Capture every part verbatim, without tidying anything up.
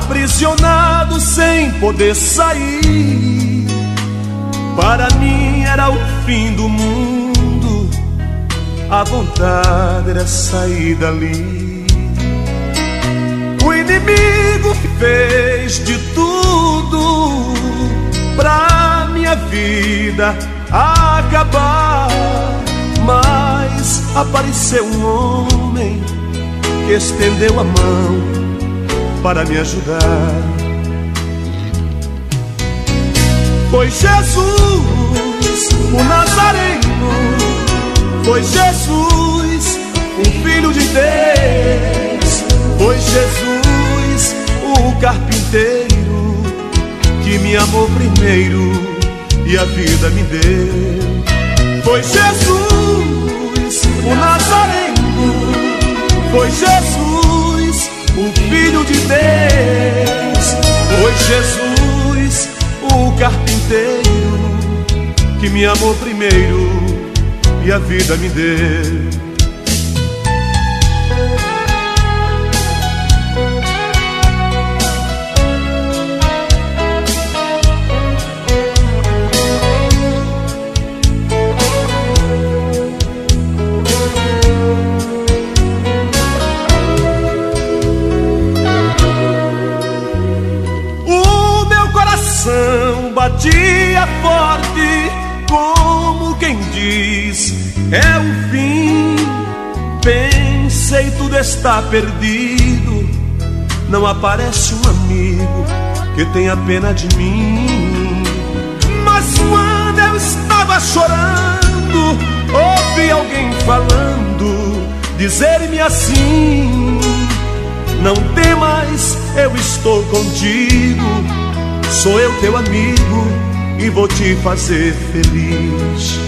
aprisionado sem poder sair. Para mim era o fim do mundo, a vontade era sair dali. O inimigo fez de tudo pra minha vida acabar, mas apareceu um homem que estendeu a mão para me ajudar. Foi Jesus, o Nazareno, foi Jesus, o Filho de Deus, foi Jesus, o carpinteiro, que me amou primeiro e a vida me deu. Foi Jesus, o Nazareno, foi Jesus, o Filho de Deus, foi Jesus, o carpinteiro, que me amou primeiro e a vida me deu. Batia forte, como quem diz, é o fim. Pensei, tudo está perdido, não aparece um amigo que tenha pena de mim. Mas quando eu estava chorando, ouvi alguém falando, dizer-me assim: não temas, eu estou contigo, sou eu teu amigo e vou te fazer feliz.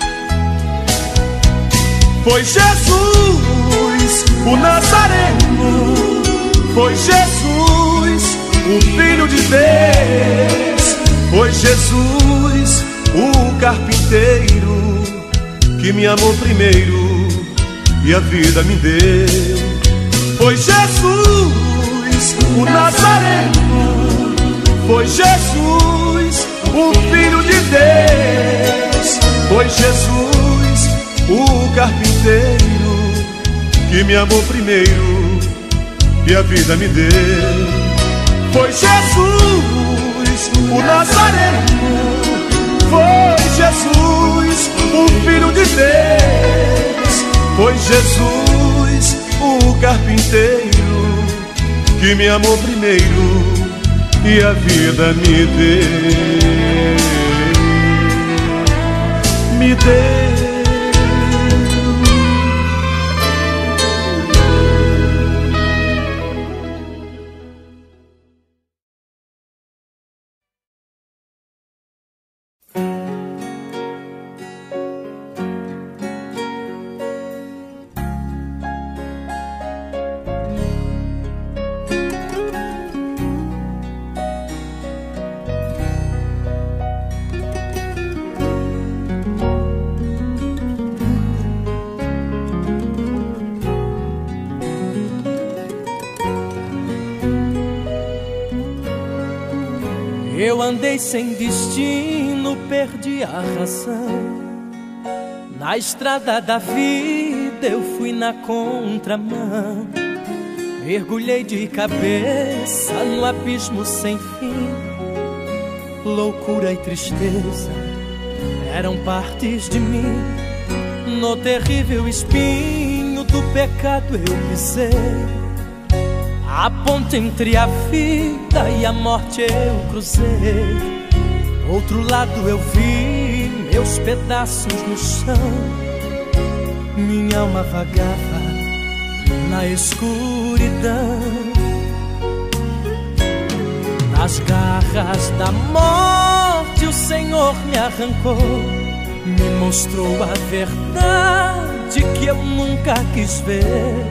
Foi Jesus, o Nazareno, foi Jesus, o Filho de Deus, foi Jesus, o carpinteiro, que me amou primeiro e a vida me deu. Foi Jesus, o Nazareno, foi Jesus, o Filho de Deus, foi Jesus, o carpinteiro, que me amou primeiro e a vida me deu. Foi Jesus, o Nazareno, foi Jesus, o Filho de Deus, foi Jesus, o carpinteiro, que me amou primeiro e a vida me deu, me deu. Eu andei sem destino, perdi a razão. Na estrada da vida eu fui na contramão. Mergulhei de cabeça no abismo sem fim. Loucura e tristeza eram partes de mim. No terrível espinho do pecado eu pisei. A ponte entre a vida e a morte eu cruzei. Do outro lado eu vi meus pedaços no chão. Minha alma vagava na escuridão. Nas garras da morte o Senhor me arrancou. Me mostrou a verdade que eu nunca quis ver.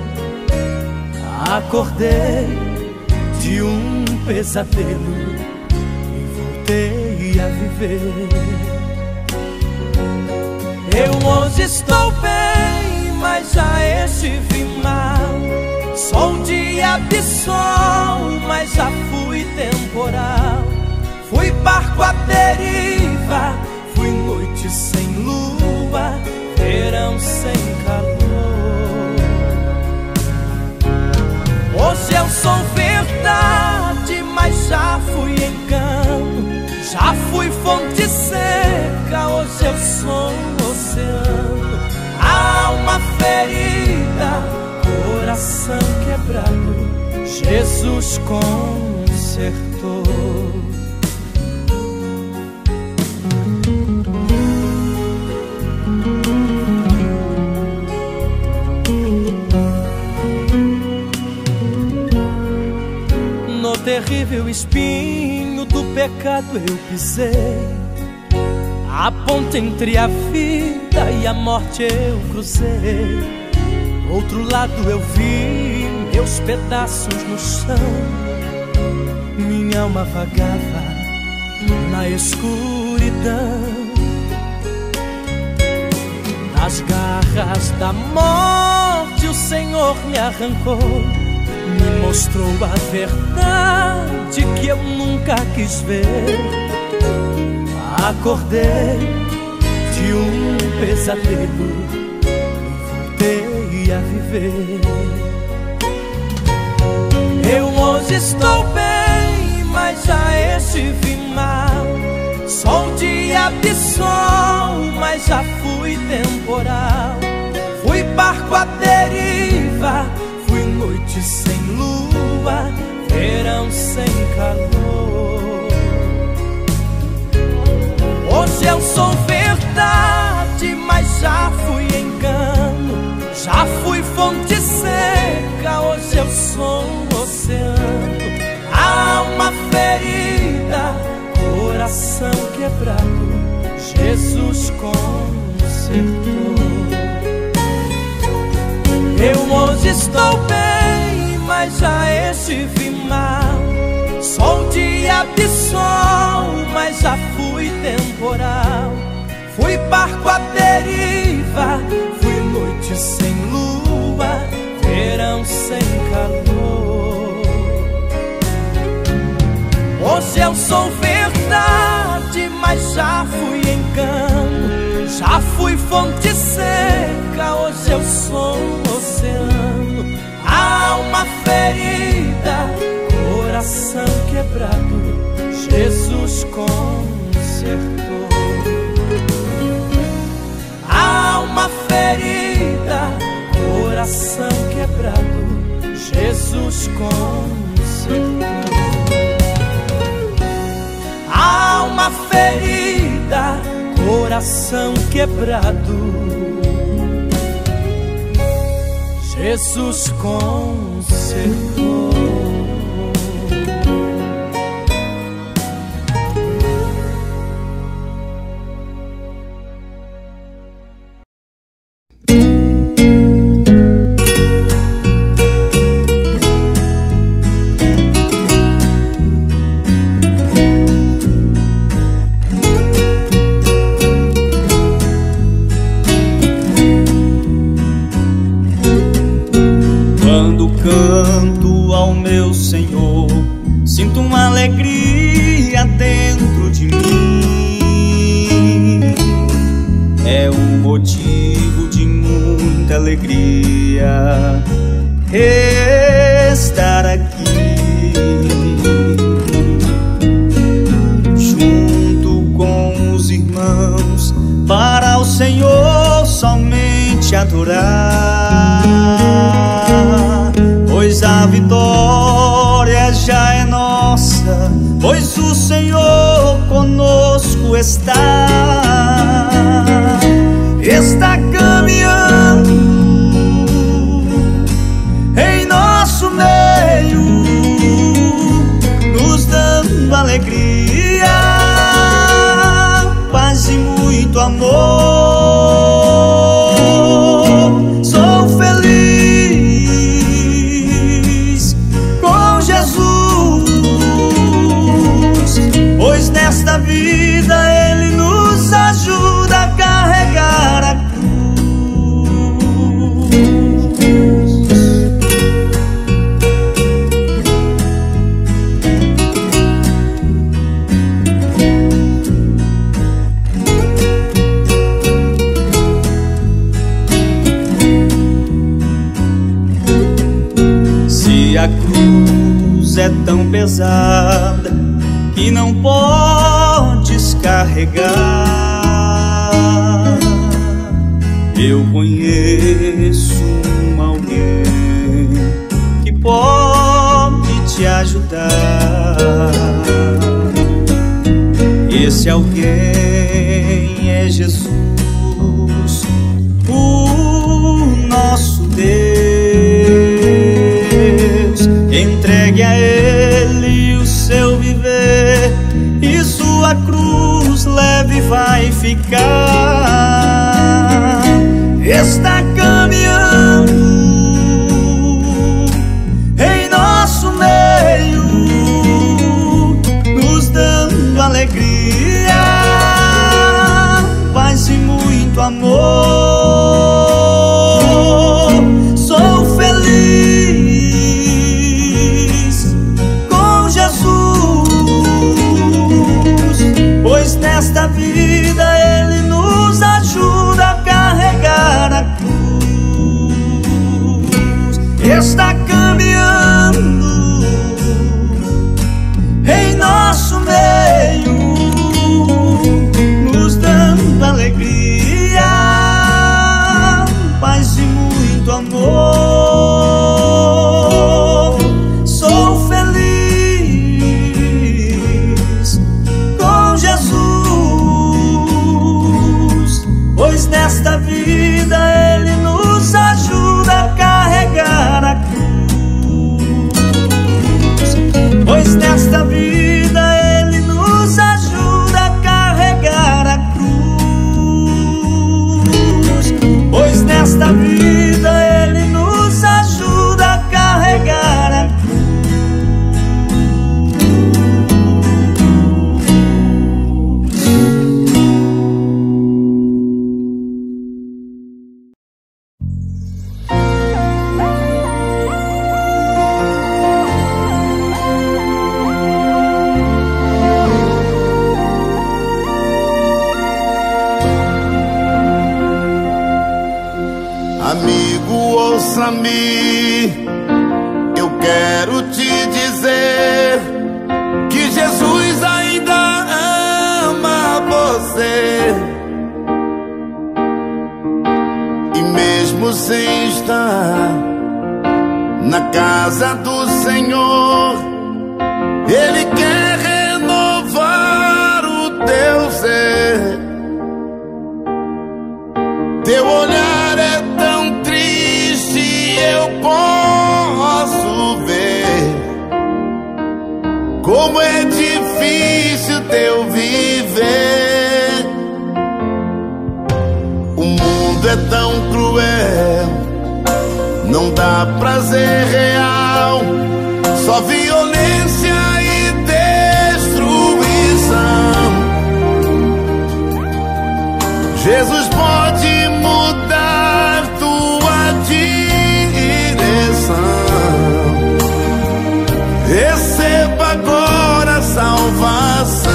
Acordei de um pesadelo e voltei a viver. Eu hoje estou bem, mas já estive mal. Sou dia de sol, mas já fui temporal. Fui barco à deriva, fui noite sem lua, verão sem calor. Hoje eu sou verdade, mas já fui engano. Já fui fonte seca, hoje eu sou um oceano. Alma ferida, coração quebrado, Jesus consertou. No terrível espinho do pecado eu pisei, a ponte entre a vida e a morte eu cruzei. Outro lado eu vi meus pedaços no chão, minha alma vagava na escuridão. Das garras da morte o Senhor me arrancou, me mostrou a verdade que eu nunca quis ver. Acordei de um pesadelo, a viver. Eu hoje estou bem, mas já estive mal. Sou dia de sol, mas já fui temporal. Fui barco à deriva, fui noite sem lua, verão sem calor. Hoje eu sou verdade, mas já fui engano. Já fui fonte seca, hoje eu sou um oceano. Alma ferida, coração quebrado, Jesus consertou. Eu hoje estou bem, mas já estive mal. Sou dia de sol, mas já fui temporal. Fui barco à deriva, fui noite sem lua, verão sem calor. Hoje eu sou verdade, mas já fui engano. Já fui fonte seca, hoje eu sou um oceano. Alma ferida, coração quebrado, Jesus consertou. Alma ferida, coração quebrado, Jesus consertou. Alma ferida, coração quebrado, Jesus consertou. Canto ao meu Senhor, sinto uma alegria dentro de mim. É um motivo de muita alegria estar aqui, junto com os irmãos, para o Senhor somente adorar. Pois a vitória já é nossa, pois o Senhor conosco está. Está caminhando em nosso meio, nos dando alegria, paz e muito amor. Sou feliz com Jesus, pois nesta vida Ele nos cruz é tão pesada que não podes carregar. Eu conheço um alguém que pode te ajudar. Esse alguém é Jesus, o nosso Deus. Entregue a Ele o seu viver e sua cruz leve vai ficar. Está caminhando em nosso meio, nos dando alegria, paz e muito amor. Sou feliz com Jesus, pois nesta vida Ele nos ajuda a carregar a cruz. Está caminhando em nosso meio, nos dando alegria, paz e muito amor. Sou feliz com Jesus, pois nesta vida Ele nos ajuda a carregar a cruz. Pois nesta vida Ele nos ajuda a carregar a cruz. Pois nesta vida Ele nos ajuda a carregar a cruz. Amigo, ouça-me, eu quero te dizer que Jesus ainda ama você. E mesmo sem estar na casa do Senhor, Ele quer renovar o teu ser. Teu olhar é tão triste, eu posso ver como é difícil teu viver. O mundo é tão cruel, não dá prazer real, só violência e destruição. Jesus pode mudar tua direção. Receba agora a salvação.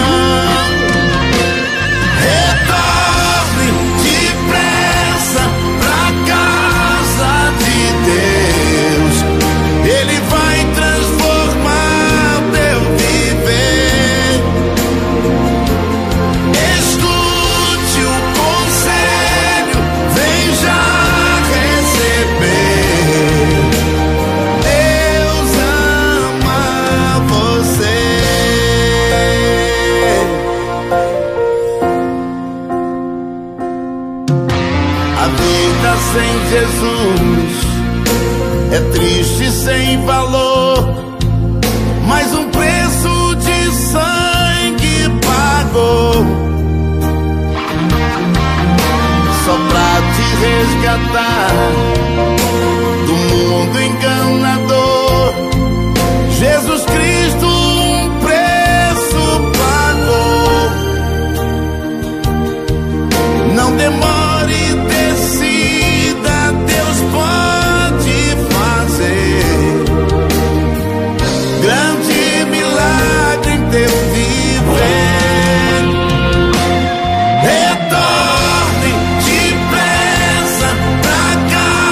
Retorne depressa pra casa de Deus. Ele vai transformar teu viver. Escute o conselho, vem já receber. Deus ama você. A vida sem Jesus é triste, sem valor, mas um preço de sangue pagou. Só pra te resgatar do mundo enganador, Jesus Cristo um preço pagou. Não demore, decida, Deus pode fazer grande milagre em teu viver. Retorne depressa pra casa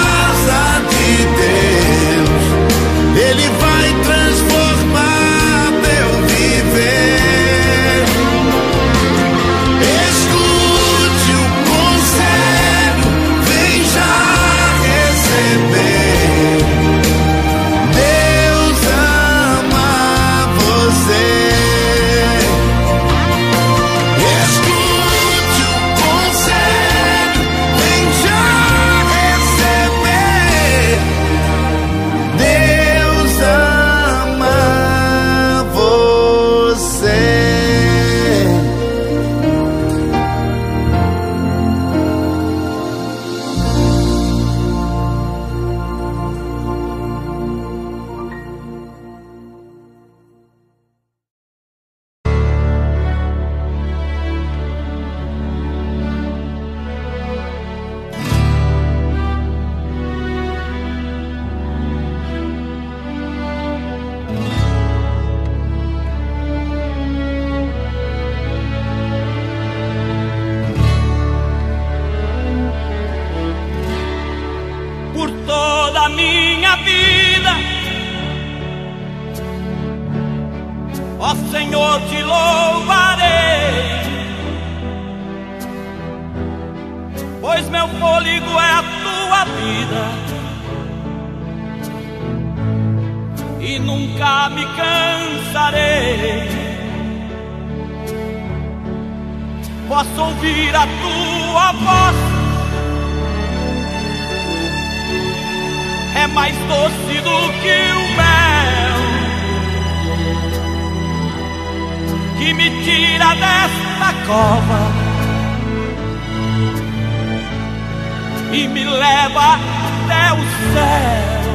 minha vida. Ó Senhor, te louvarei, pois meu fôlego é a tua vida e nunca me cansarei. Posso ouvir a tua voz, é mais doce do que o mel, que me tira desta cova e me leva até o céu.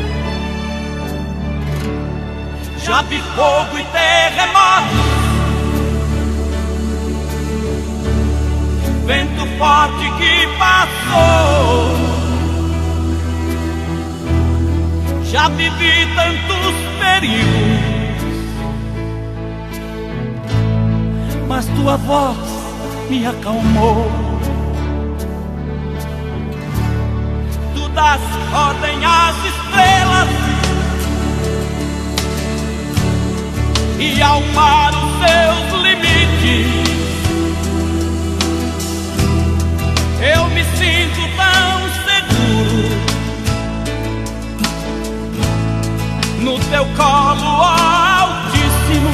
Já vi fogo e terremoto, vento forte que passou. Já vivi tantos perigos, mas tua voz me acalmou. Tu dás ordem às estrelas e ao mar os seus limites. Eu me sinto tão seguro no teu colo, ó Altíssimo.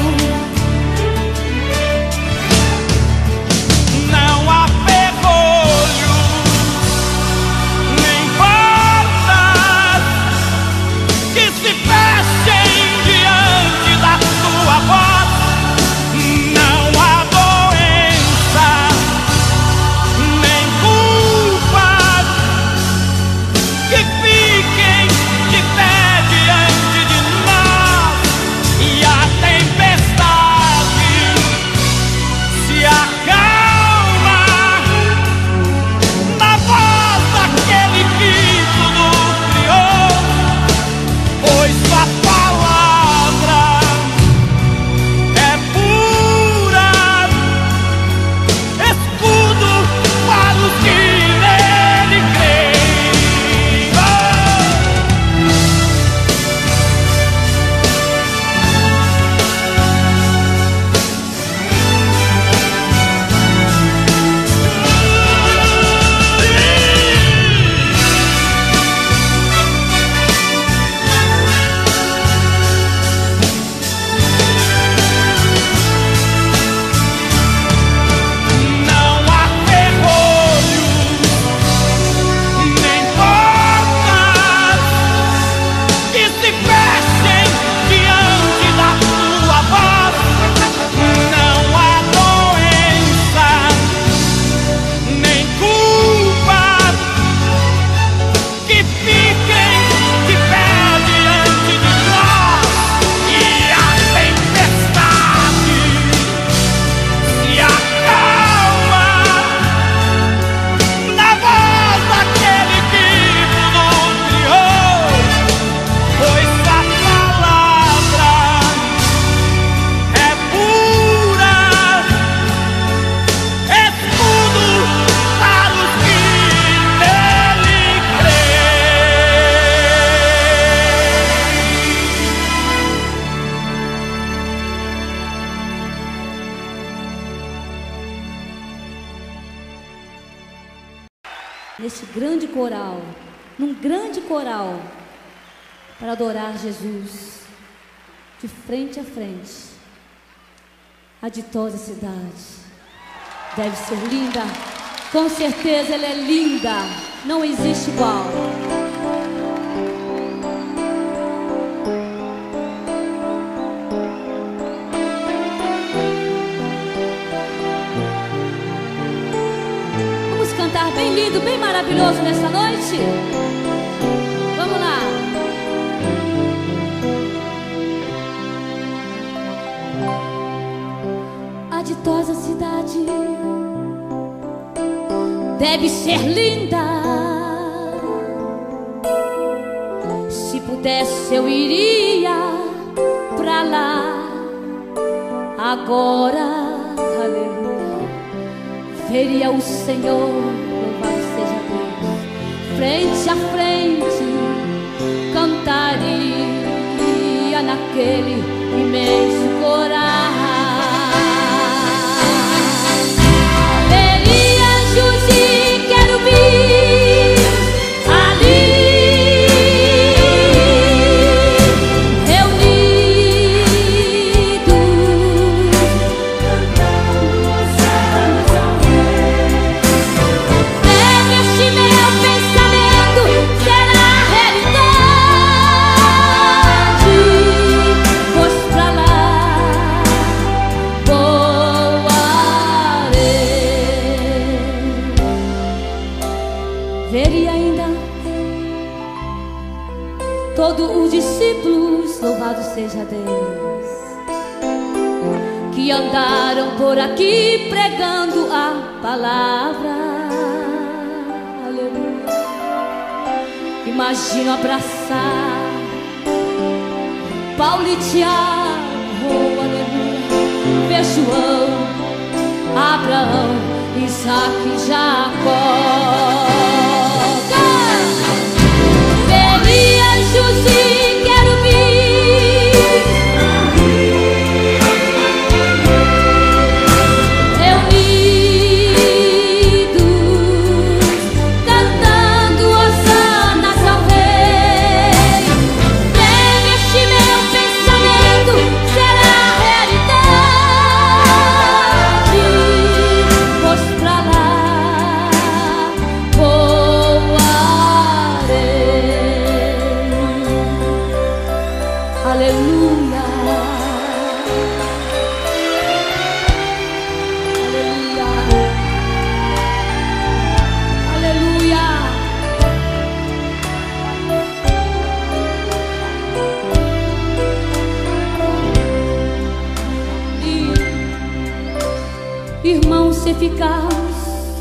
Não há ferrolho, nem portas que se fechem diante da tua voz. Não há doença, nem culpas que fiquem de pé diante de nós. E a tempestade se acalma na voz daquele que tudo criou, pois tua palavra é pura, escudo para os que nele creem. Oh! Não há ferrolho, nem portas que se fechem diante da tua voz. Não há doença, nem culpas que fiquem de pé diante de nós. E a tempestade se acalma na voz daquele que tudo criou, pois a palavra é pura, escudo para os que nele Neste grande coral, num grande coral, para adorar Jesus, de frente a frente, a ditosa cidade. Deve ser linda, com certeza ela é linda, não existe igual. Vamos cantar bem lindo, bem maravilhoso nessa noite? Vamos lá. A ditosa cidade deve ser linda. Se pudesse eu iria pra lá agora. Aleluia. Veria o Senhor, louvado seja Deus, frente a frente, cantaria naquele imenso coral. Veria anjos e querubins ali reunidos, deve este meu pensamento será realidade, pois pra lá voarei. Veria ainda todos os discípulos, louvado seja Deus, que andaram por aqui pregando a palavra. Aleluia. Imagino abraçar Paulo e Tiago, aleluia. Ver João, Abraão, Isaac e Jacó. Veria anjos e querubins reunidos, cantando hosanas ao Rei. Deve este meu pensamento será realidade, pois pra lá voarei. Aleluia. Aleluia. Aleluia. Irmãos, se ficarmos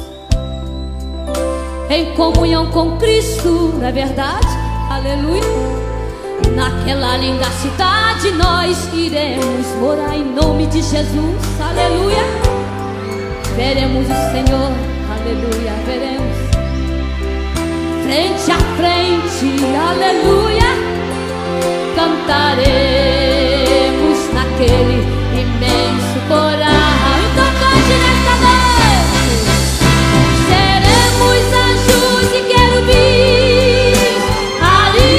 em comunhão com Cristo, não é verdade? Aleluia. Naquela linda cidade nós iremos morar em nome de Jesus. Aleluia. Veremos o Senhor. Aleluia. Veremos frente a frente. Aleluia. Cantaremos naquele imenso coral. Então cante nesta noite. Seremos anjos e querubins ali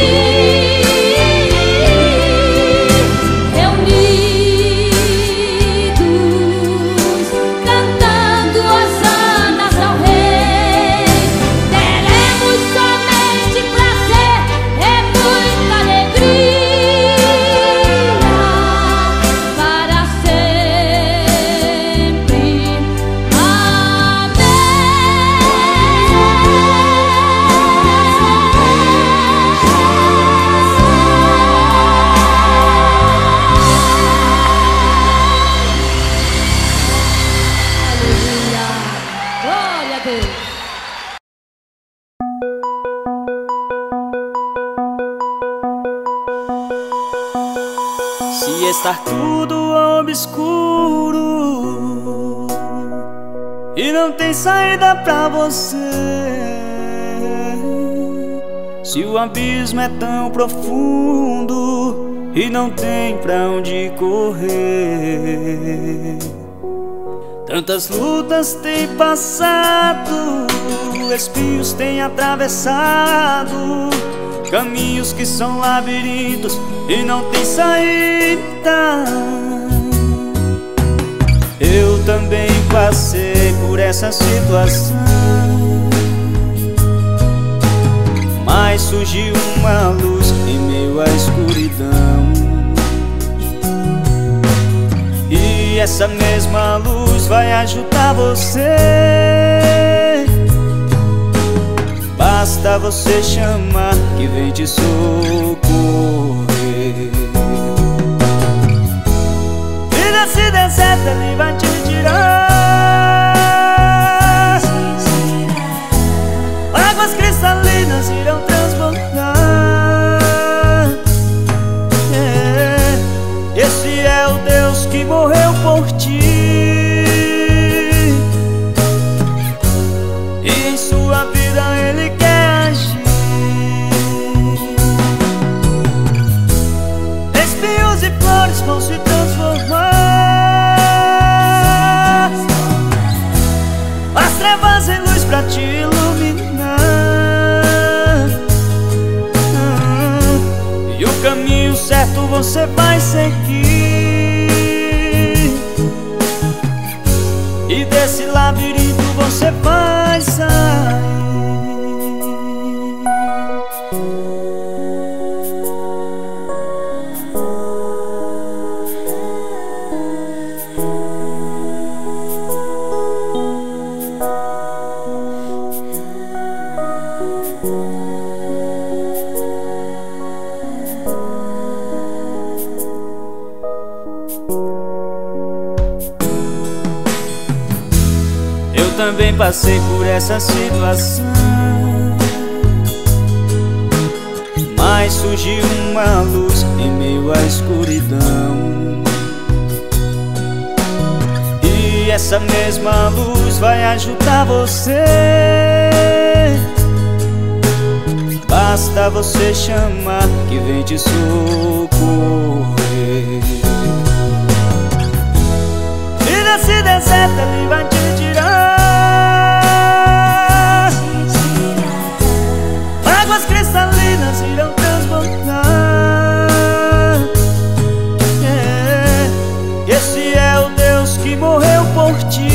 reunidos, cantando hosanas ao Rei. Teremos somente prazer e muita alegria para sempre. Aleluia. Glória a Deus. Se estar tudo obscuro e não tem saída pra você, se o abismo é tão profundo e não tem pra onde correr, tantas lutas tem passado, espinhos tem atravessado, caminhos que são labirintos e não tem saída. Eu também passei por essa situação, mas surgiu uma luz em meio à escuridão, e essa mesma luz vai ajudar você. Basta você chamar que vem te socorrer. E desse deserto ele vai te tirar, águas cristalinas irão transbordar. É, esse é o Deus que morreu por ti, e em sua vida Ele quer agir. trevas em luz pra te iluminar. E o caminho certo você vai seguir, e desse labirinto você vai sair. Também passei por essa situação, mas surgiu uma luz em meio à escuridão. E essa mesma luz vai ajudar você. Basta você chamar que vem te socorrer. E desse deserto ele vai te tirar. Águas cristalinas irão transbordar. É, esse é o Deus que morreu por ti,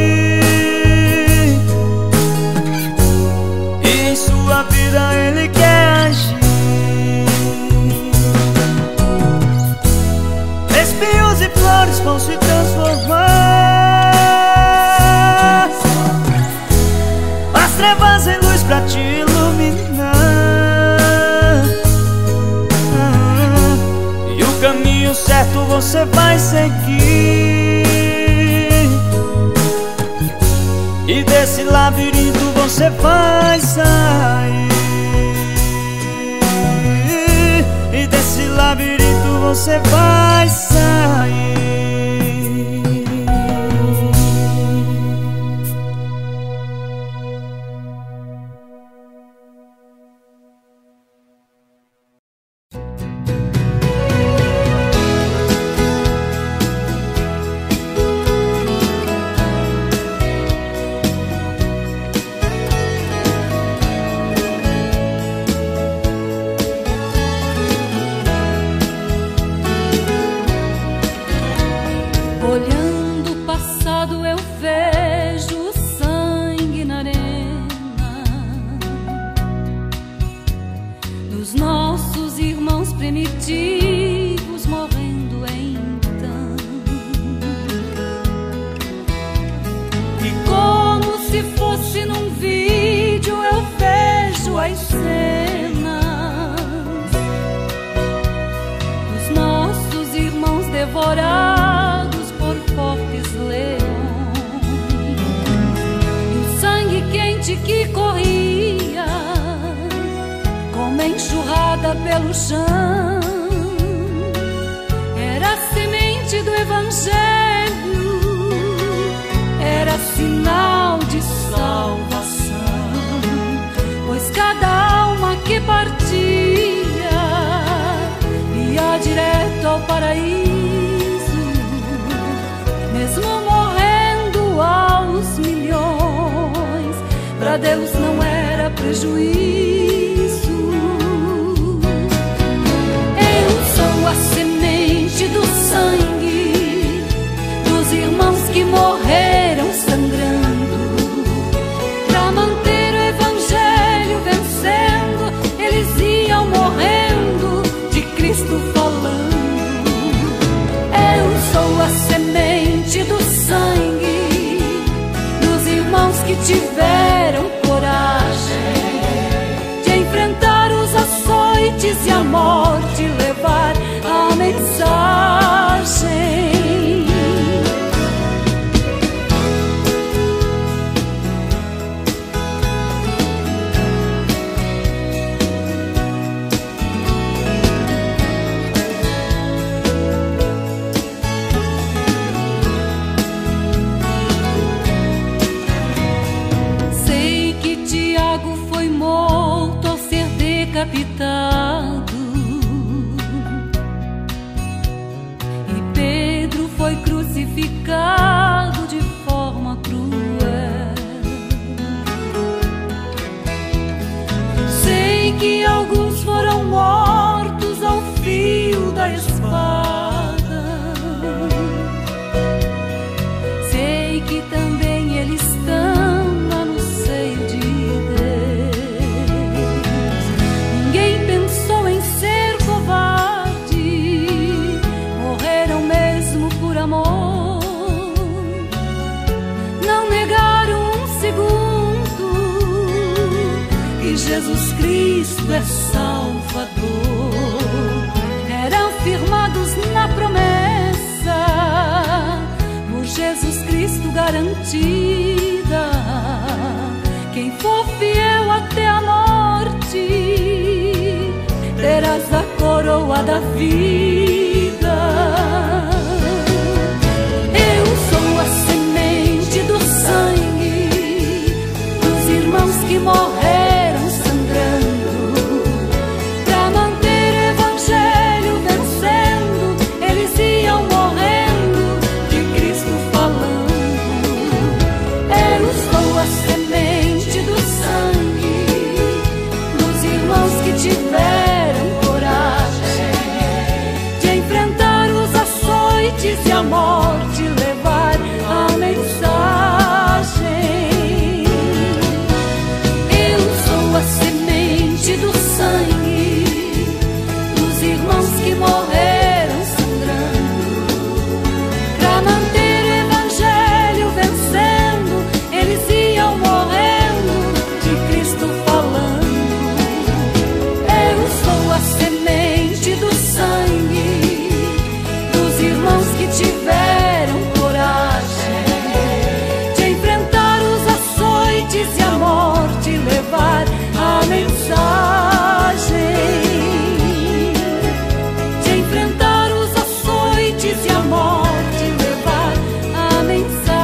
e em sua vida Ele quer agir. Espinhos e flores vão se transformar, as trevas em luz pra te iluminar. E o caminho certo você vai seguir, e desse labirinto você vai sair. E desse labirinto você vai sair. primitivos morrendo então. E como se fosse num vídeo eu vejo as cenas dos nossos irmãos devorados por fortes leões, e o sangue quente que corria como enxurrada pelo chão era a semente do Evangelho, era sinal de salvação, pois cada alma que partia ia direto ao paraíso, mesmo morrendo aos milhões. Para Deus não era prejuízo. A semente do sangue dos irmãos que morreram sangrando para manter o Evangelho vencendo. Eles iam morrendo, de Cristo falando. Eu sou a semente do sangue dos irmãos que tiveram coragem de enfrentar os açoites e a morte, levar a mensagem. Sei que Tiago foi morto ao ser decapitado, foi crucificado de forma cruel. Jesus Cristo é Salvador. Eram firmados na promessa, por Jesus Cristo garantida. Quem for fiel até a morte, terás a coroa da vida. Eu sou a semente do sangue dos irmãos que morreram sangrando, pra manter o evangelho vencendo. Eles iam morrendo, de Cristo falando. Eu sou a semente do sangue dos irmãos que tiveram coragem de enfrentar os açoites e a morte, levar a mensagem. Eu sou a semente do sangue dos irmãos que morreram sangrando, pra manter o evangelho vencendo. Eles iam morrendo, de Cristo falando. Eu sou a semente do sangue dos irmãos que tiveram coragem de enfrentar os açoites e a morte, levar a mensagem. De enfrentar os açoites e a morte, levar a mensagem.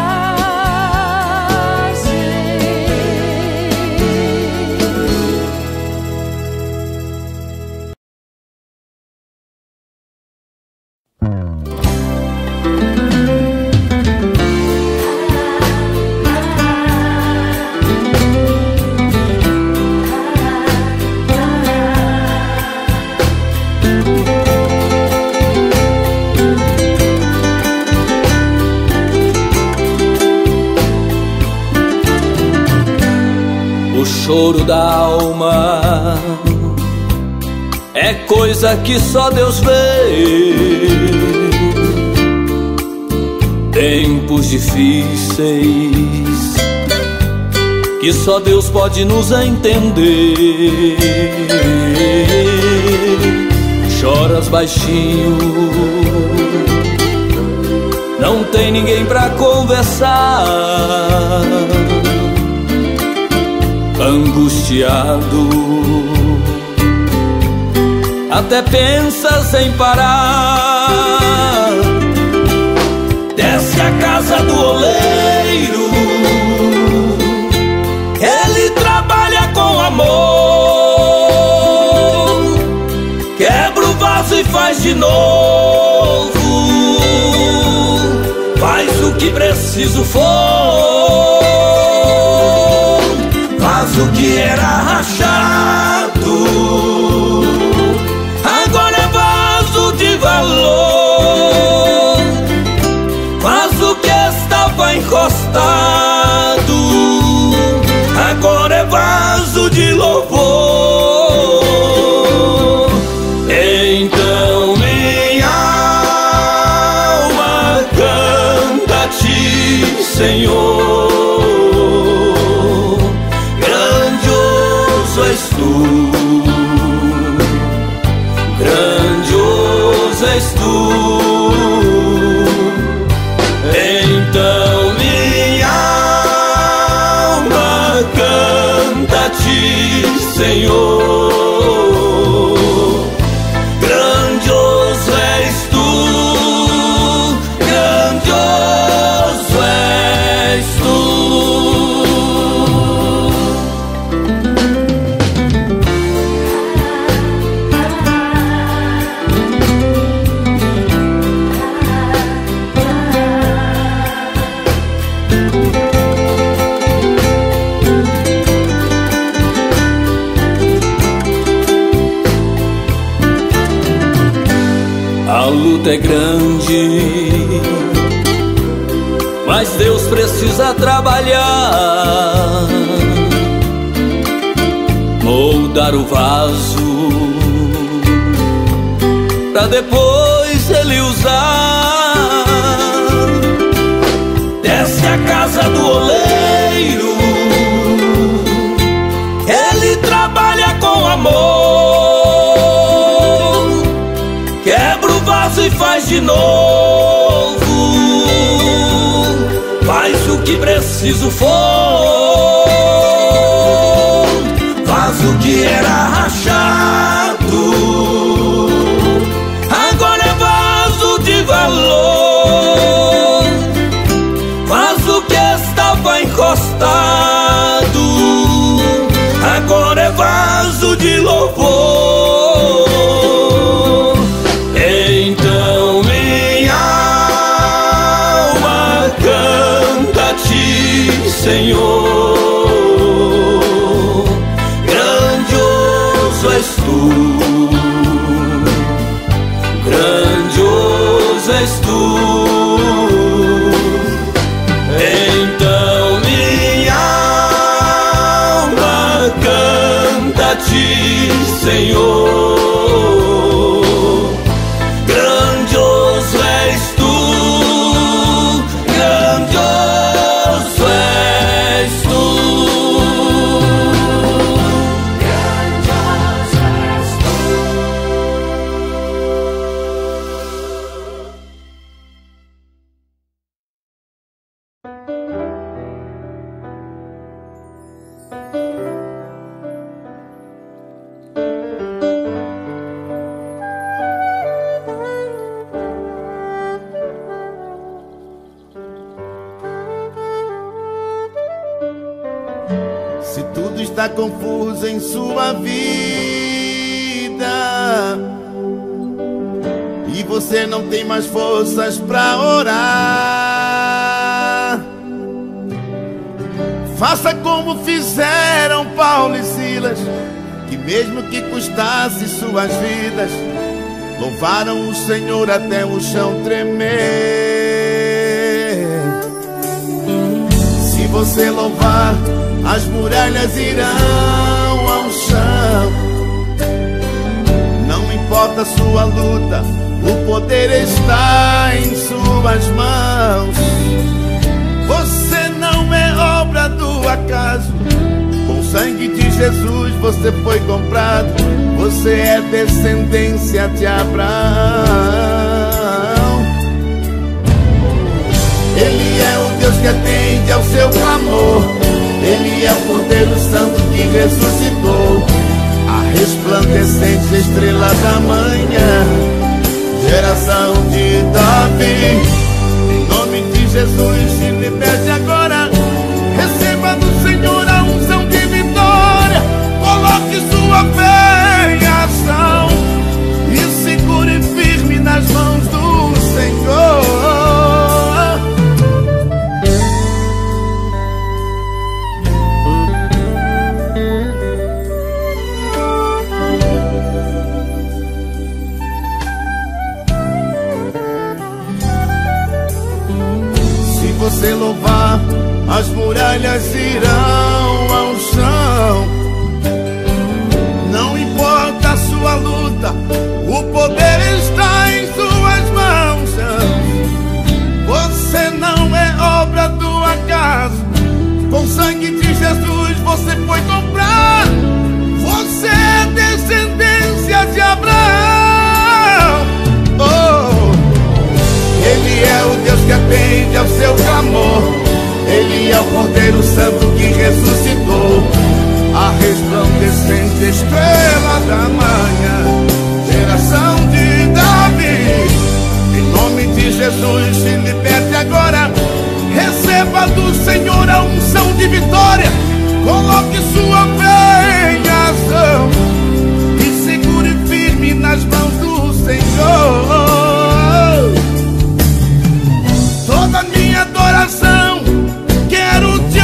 O choro da alma é coisa que só Deus vê. Tempos difíceis que só Deus pode nos entender. Choras baixinho, não tem ninguém pra conversar. Angustiado, até pensas em parar. Desce a casa do oleiro, ele trabalha com amor. Quebra o vaso e faz de novo, faz o que preciso for. Faz o que era rachado, agora é vaso de valor. Faz o que estava encostado, agora é vaso de louvor. Então minha alma canta a ti, Senhor. És tu, grandioso és tu. Então minha alma canta a ti, Senhor. Grandioso és tu, grandioso és tu. A luta é grande, mas Deus precisa trabalhar, moldar o vaso pra depois Ele usar. Desce a casa do oleiro, Ele trabalha e faz de novo. Faz o que preciso for. Faz o que era rachado, agora é vaso de valor. Faz o que estava encostado, agora é vaso de louvor. Então minha alma canta-te, Senhor. Grandioso és tu, grandioso és tu. Então minha alma canta-te, Senhor. Grandioso és tu, grandioso és tu. Grandioso és tu. Se tudo está confuso em sua vida e você não tem mais forças para orar, faça como fizeram Paulo e Silas, que mesmo que custasse suas vidas, louvaram o Senhor até o chão tremer. Se você louvar, as muralhas irão ao chão. Não importa a sua luta, o poder está em suas mãos. Você não é obra do acaso, com o sangue de Jesus você foi comprado. Você é descendência de Abraão. Ele é o Deus que atende ao seu clamor. Ele é o Cordeiro Santo que ressuscitou, a resplandecente estrela da manhã, geração de Davi. Em nome de Jesus, se liberte agora. Receba do Senhor a unção de vitória. Coloque sua fé em ação e segure firme nas mãos do Senhor. Você louvar, as muralhas irão ao chão. Não importa a sua luta, o poder está em suas mãos. Você não é obra do acaso, com o sangue de Jesus você foi comprado. Você é descendência de Abraão. Oh, Ele é o Deus que atende ao seu clamor. Ele é o Cordeiro Santo que ressuscitou, a resplandecente estrela da manhã, geração de Davi. Em nome de Jesus, se liberte agora. Receba do Senhor a unção de vitória. Coloque sua fé em ação e segure firme nas mãos do Senhor. Toda minha adoração quero te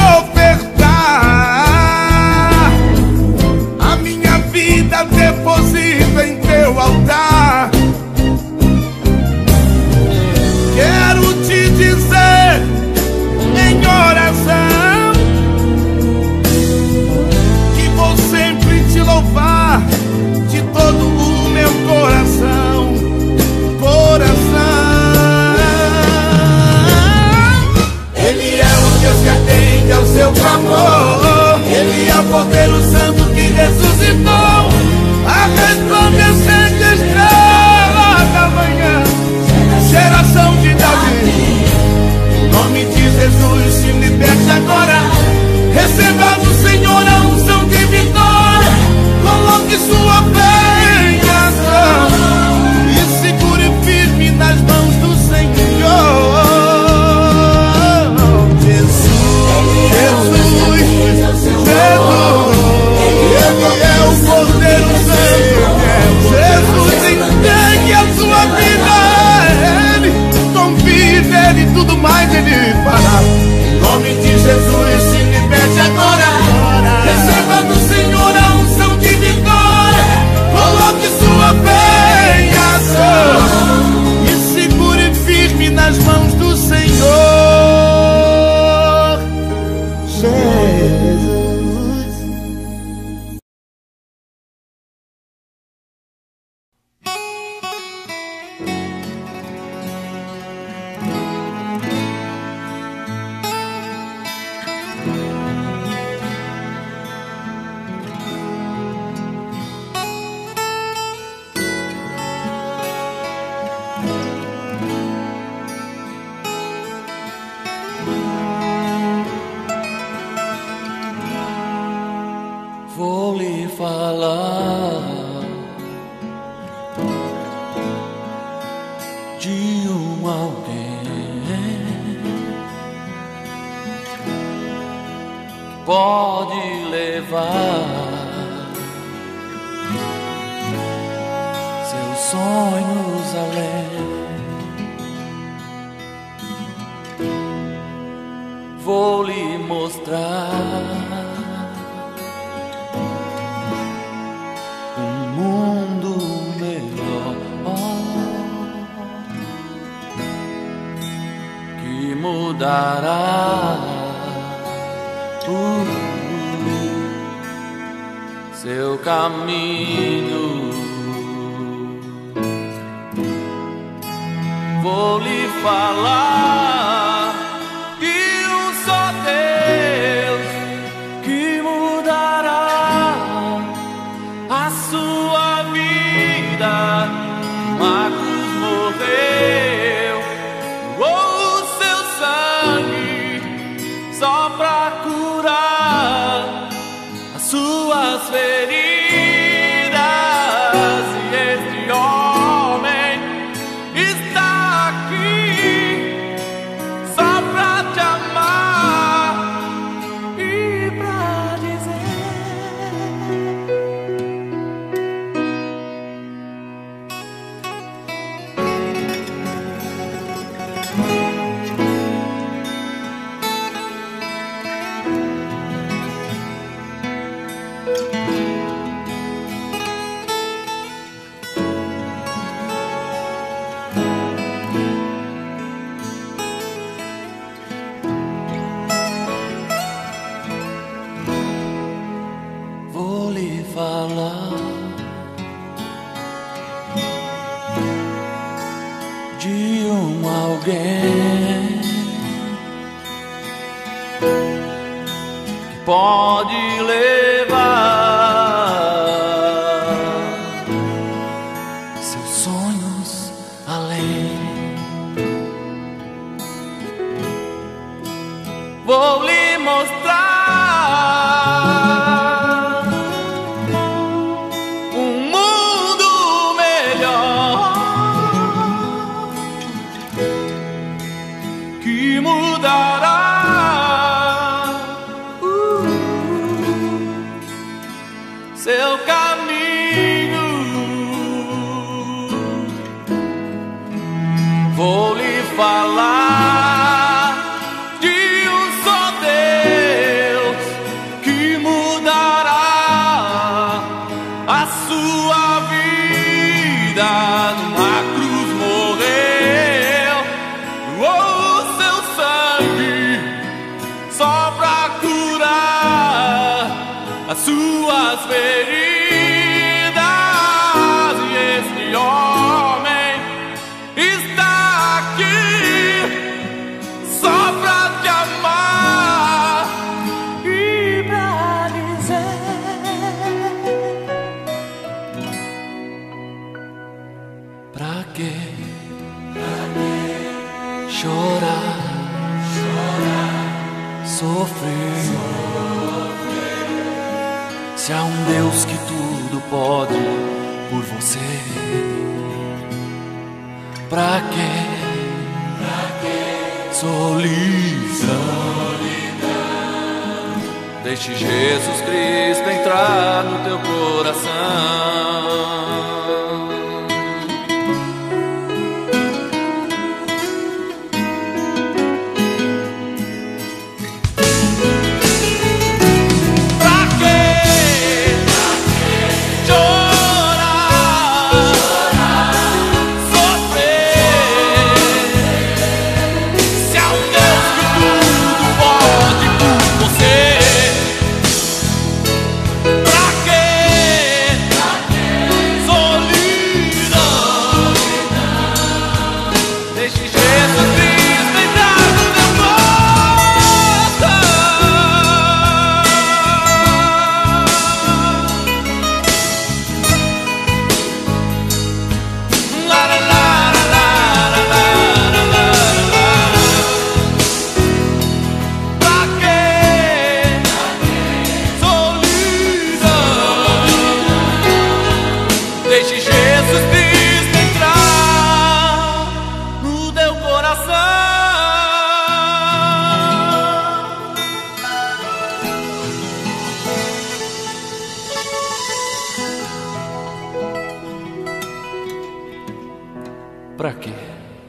ofertar. A minha vida deposito em teu altar. Quero te dizer em oração que vou sempre te louvar de todo o meu coração. Coração. Que atende ao seu clamor. Ele é o Cordeiro Santo que ressuscitou, a resplandecente estrela da manhã, Jesus se liberte agora. Receba do Senhor a unção de vitória. Coloque sua fé em ação e segure firme nas mãos do Senhor. Jesus, Jesus, Jesus, Ele é o Cordeiro Santo. Jesus, entregue a sua vida a Ele. Confie nele, tudo mais Ele fará. Em nome de Jesus, se liberte agora. Receba do Senhor a unção de vitória. Coloque sua fé em ação e segure firme nas mãos do Senhor. Jesus. Vou lhe falar de um alguém que pode levar seus sonhos além. Vou lhe mostrar mudará uh, seu caminho. Vou lhe falar de um só Deus que mudará a sua vida. Na cruz morreu, só pra curar as suas feridas. E este homem está aqui só pra te amar e pra dizer: vou lhe falar de um alguém que pode levar seus sonhos além. Vou lhe mostrar que mudará uh, seu caminho. Vou lhe falar de um só Deus que mudará a sua vida. Numa cruz morreu, doou seu sangue só pra curar as suas feridas. E este homem está aqui só pra te amar e pra dizer: pra quê? Pra quê chorar? Chorar. Se há um Deus que tudo pode por você, pra quê? Pra quê? Solidão. Deixe Jesus Cristo entrar no teu coração. Pra quê?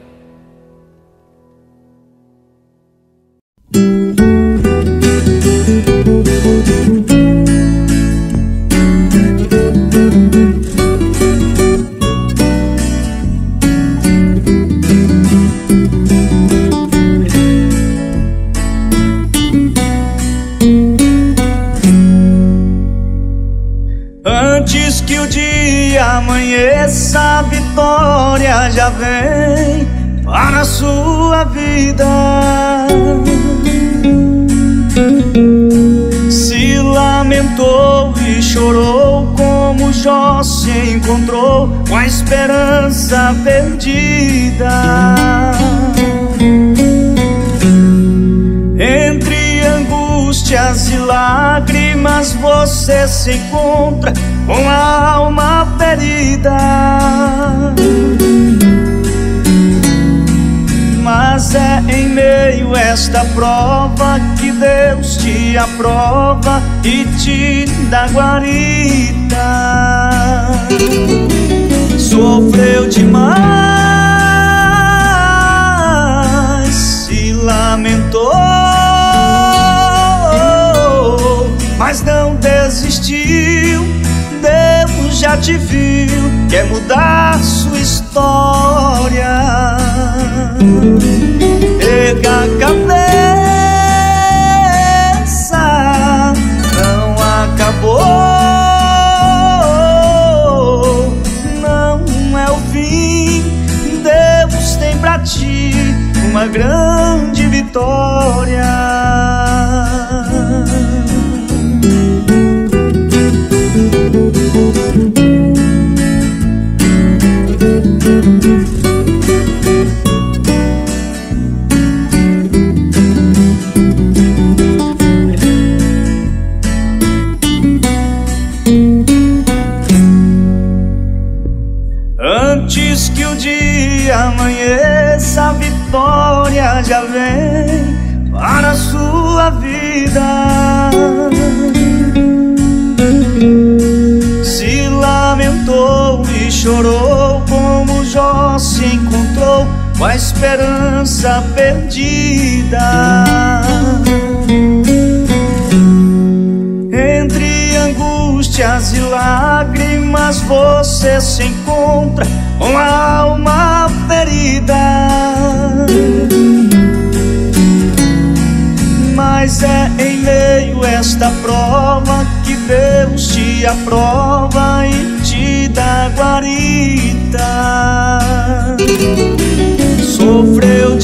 Antes que o dia amanheça, a vitória já vem para a sua vida. Se lamentou e chorou como Jó se encontrou com a esperança perdida. Entre angústias e lágrimas você se encontra com a alma ferida. Mas é em meio a esta prova que Deus te aprova e te dá guarita. Sofreu demais, se lamentou, mas não desistiu. Deus já te viu, quer mudar sua história. Erga a cabeça, não acabou, não é o fim. Deus tem pra ti uma grande vitória. Antes que o dia amanheça, a vitória já vem para a sua vida. Se lamentou e chorou como Jó se encontrou com a esperança perdida. Entre angústias e lágrimas você se encontra com a alma ferida. Mas é em meio a esta prova que Deus te aprova e te dá guarita. Sofreu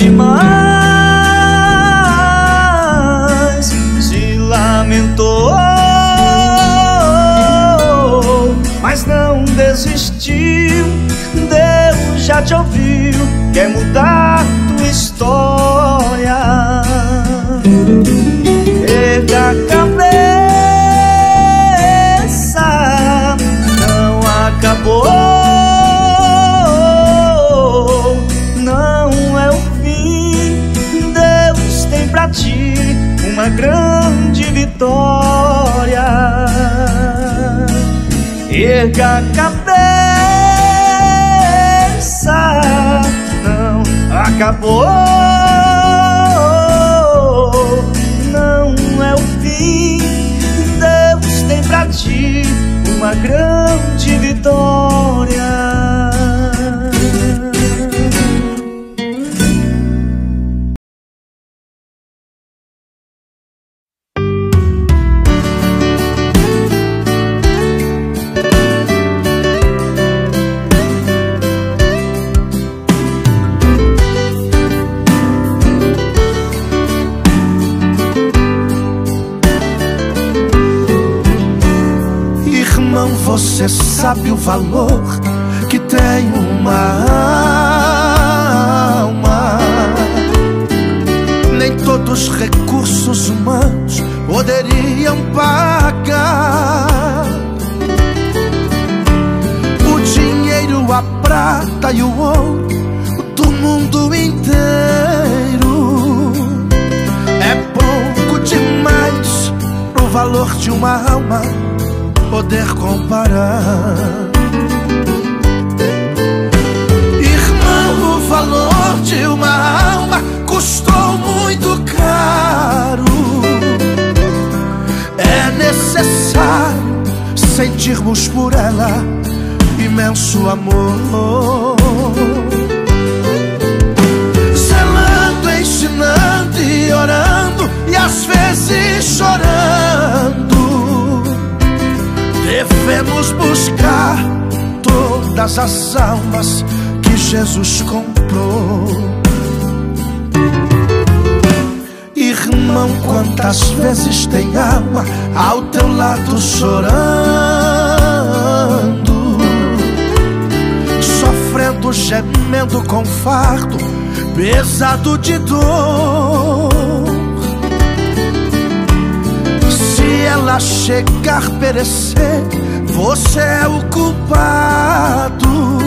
demais, se lamentou, mas não desistiu. Deus já te ouviu, quer mudar tua história. Erga a cabeça, erga a cabeça, não acabou, não é o fim. Deus tem pra ti uma grande vitória. Você sabe o valor que tem uma alma. Nem todos os recursos humanos poderiam pagar o dinheiro, a prata e o ouro do mundo inteiro. É pouco demais pro valor de uma alma poder comparar. Irmão, o valor de uma alma custou muito caro. É necessário sentirmos por ela imenso amor. Zelando, ensinando e orando, e às vezes chorando, devemos buscar todas as almas que Jesus comprou. Irmão, quantas vezes tem alma ao teu lado chorando, sofrendo, gemendo com fardo pesado de dor. Se ela chegar a perecer, você é o culpado.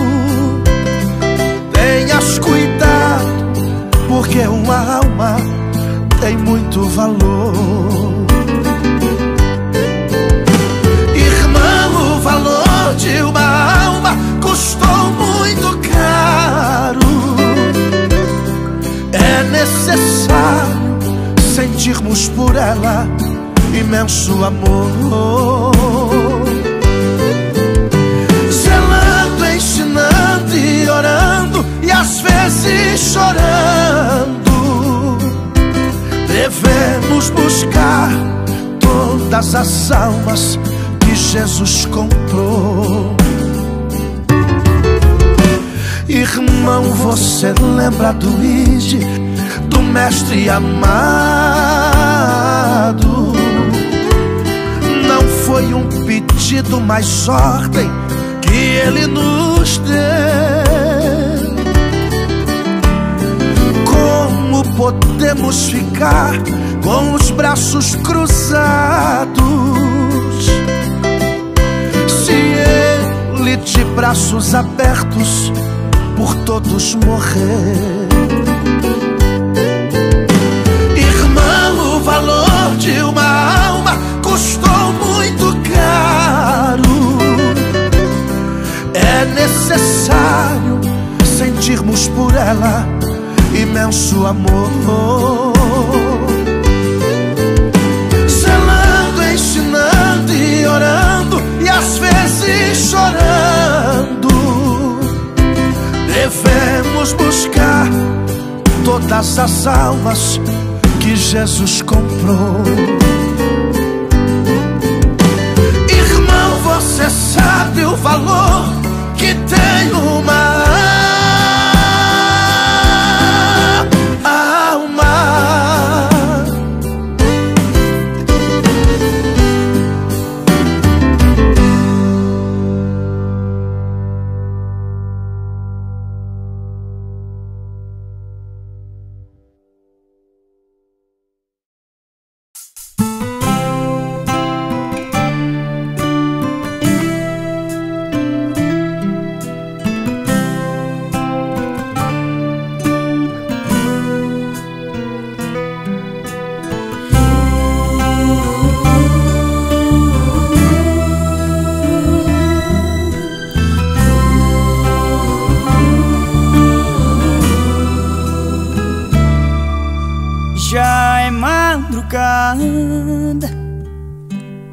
Tenhas cuidado, porque uma alma tem muito valor. Irmão, o valor de uma alma custou muito caro. É necessário sentirmos por ela imenso amor. Zelando, ensinando e orando, e às vezes chorando, devemos buscar todas as almas que Jesus comprou. Irmão, você lembra do ide, do mestre amado? Não foi um pedido, mas ordem que ele nos deu. Como podemos ficar com os braços cruzados, se ele de braços abertos por todos morrer? Irmão, o valor de uma alma custou muito caro. É necessário sentirmos por ela imenso amor. Zelando, ensinando e orando, e às vezes chorando, devemos buscar todas as almas que Jesus comprou. Irmão, você sabe o valor que tem uma alma.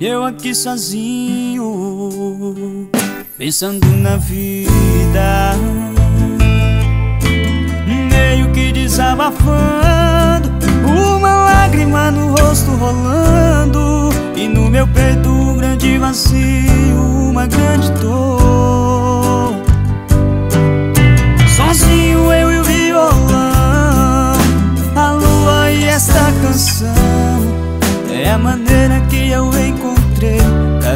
eu aqui sozinho, pensando na vida, meio que desabafando, uma lágrima no rosto rolando, e no meu peito um grande vazio, uma grande dor. Sozinho eu e o violão, a lua e esta canção, é a maneira que eu encontrei pra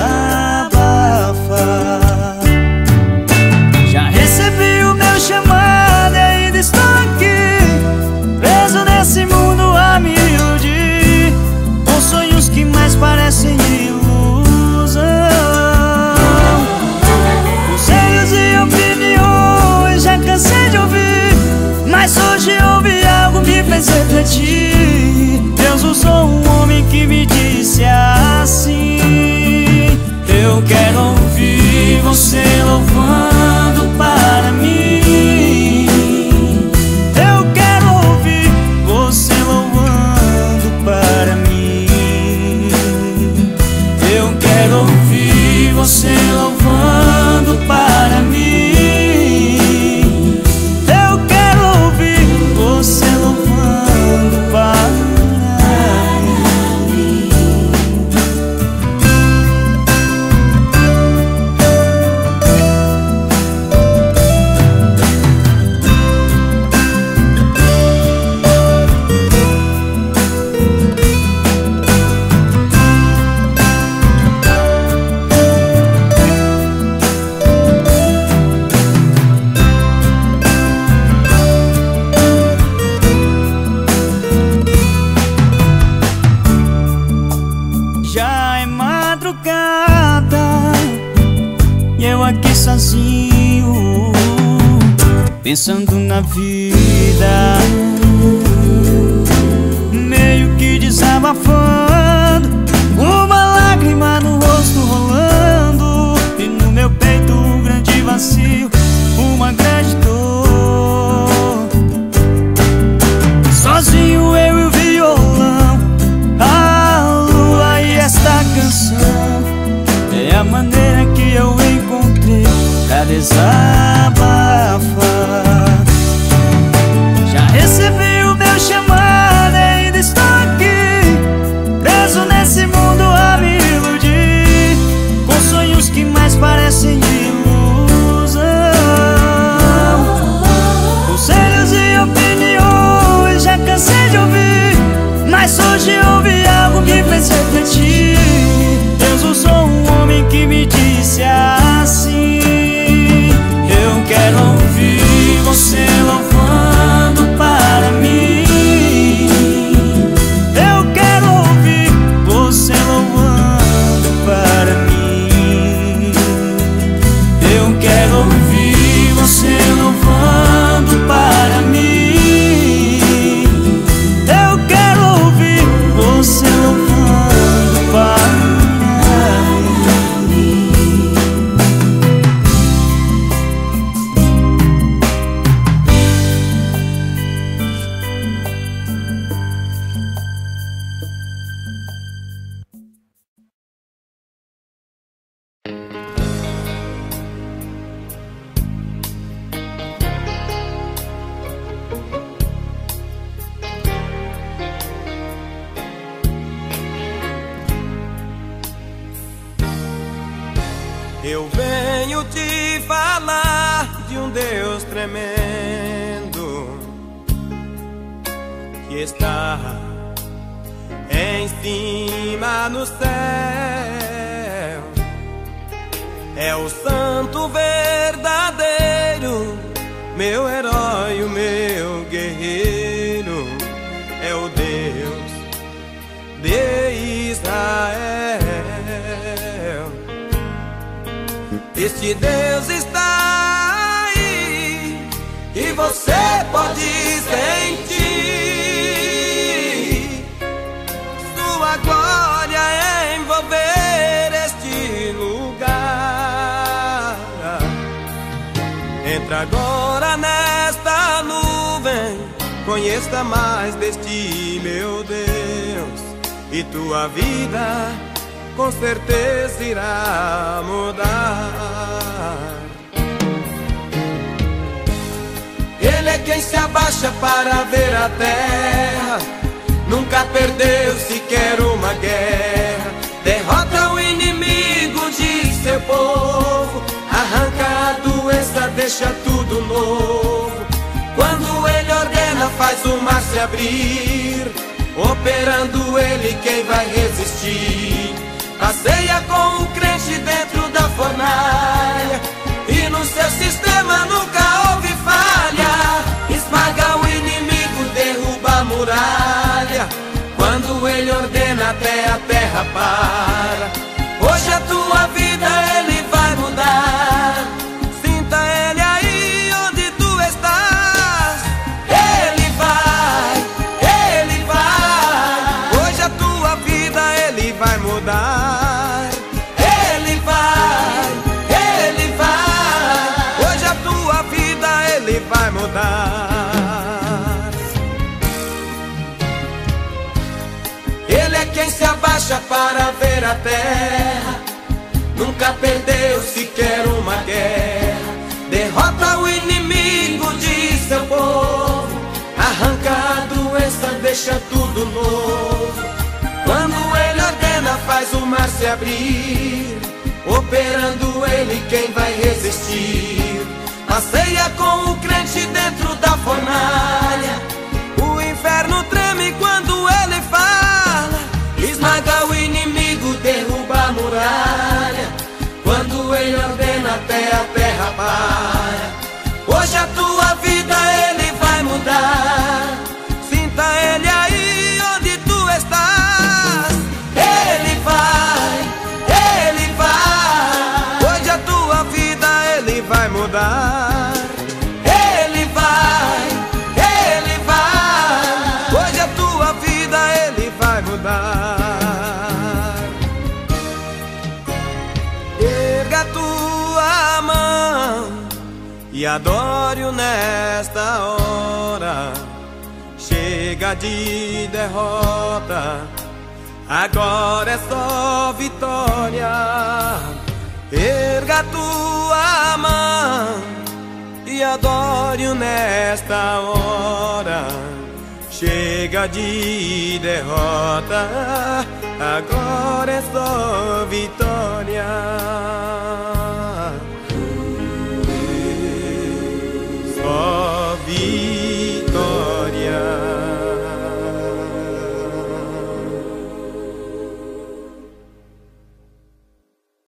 desabafar. Já recebi o meu chamado e ainda estou aqui, preso nesse mundo a me iludir, com sonhos que mais parecem ilusão. Conselhos e opiniões já cansei de ouvir, mas hoje ouvi algo me fez refletir. Deus usou um homem que me disse assim: eu quero ouvir você louvando para mim. Eu quero ouvir você louvando para mim. Eu quero ouvir você louvando para mim. Eu quero ouvir você louvando para mim. Sozinho, pensando na vida, meio que desabafando, uma lágrima no rosto rolando, e no meu peito um grande vazio, uma grande dor. Sozinho eu e o violão, a lua e esta canção, é a maneira que eu encontrei pra desabafar. Já recebi o meu chamado e ainda estou aqui, preso nesse mundo a me iludir, com sonhos que mais parecem ilusão. Conselhos e opiniões já cansei de ouvir, mas hoje ouvi algo que fez refletir. Deus usou um homem que me disse assim: eu quero ouvir você louvando para mim. Eu quero ouvir você louvando para mim. Eu quero ouvir você louvando para mim. Eu quero ouvir você louvando para mim. Eu venho te falar de um Deus tremendo que está em cima no céu. É o santo verdadeiro, meu herói, o meu guerreiro. É o Deus de Israel. Este Deus está aí e você pode sentir sua glória envolver este lugar. Entra agora nesta nuvem, conheça mais deste meu Deus, e tua vida com certeza irá mudar. Ele é quem se abaixa para ver a terra, nunca perdeu sequer uma guerra. Derrota o inimigo de seu povo, arranca a doença, deixa tudo novo. Quando ele ordena, faz o mar se abrir, operando ele, quem vai resistir? Passeia com o crente dentro da fornalha, e no seu sistema nunca houve falha. Esmaga o inimigo, derruba a muralha, quando ele ordena até a terra para. Hoje a tua vida ele vai mudar, sinta ele aí onde tu estás. Ele vai, ele vai, hoje a tua vida ele vai mudar. Ele vai, ele vai, hoje a tua vida ele vai mudar. Ele é quem se abaixa para ver a terra, nunca perdeu sequer uma guerra. Derrota o inimigo de seu povo, arranca a doença, deixa tudo novo. Quando ele ordena, faz o mar se abrir, operando ele, quem vai resistir? Passeia com o crente dentro da fornalha, o inferno treme quando ele fala. Esmaga o inimigo, derruba a muralha, quando ele ordena até a terra para. Hoje a tua vida ele vai mudar, sinta ele aí onde tu estás. Ele vai, ele vai, hoje a tua vida ele vai mudar. Ele vai, ele vai, hoje a tua vida ele vai mudar. Erga a tua mão e adore-o nesta hora. Chega de derrota, agora é só vitória. Erga a tua mão e adore-o nesta hora. Chega de derrota, agora é só vitória.